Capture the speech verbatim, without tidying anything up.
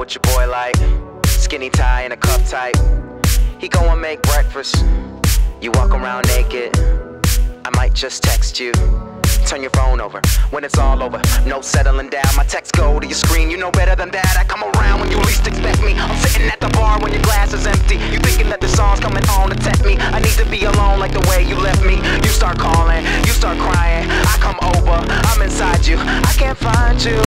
what your boy like. Skinny tie and a cuff type. He go and make breakfast. You walk around naked. I might just text you. Turn your phone over when it's all over. No settling down, my texts go to your screen. You know better than that, I come around when you least expect me. I'm sitting at the bar when your glass is empty. You thinking that the song's coming on to tempt me. I need to be alone like the way you left me. You start calling, you start crying. I come over, I'm inside you, I can't find you.